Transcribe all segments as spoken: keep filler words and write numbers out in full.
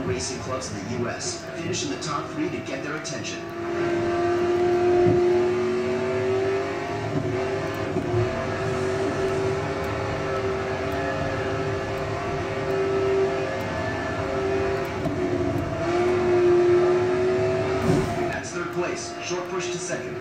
racing clubs in the U S Finish in the top three to get their attention. That's third place. Short push to second.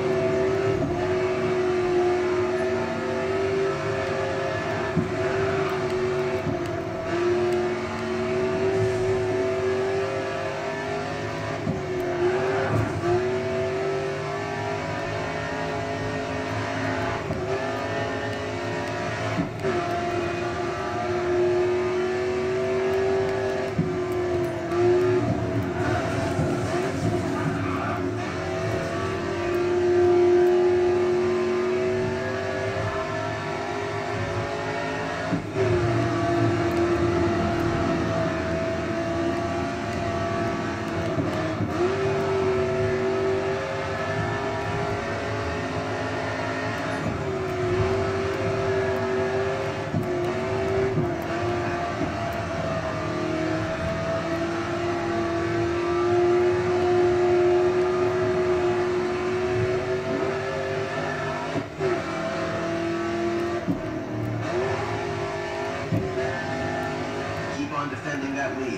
Keep on defending that lead.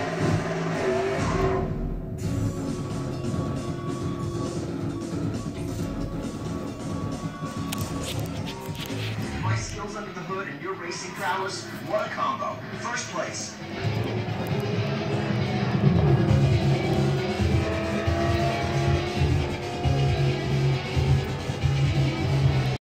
My skills under the hood and your racing prowess, what a combo. First place.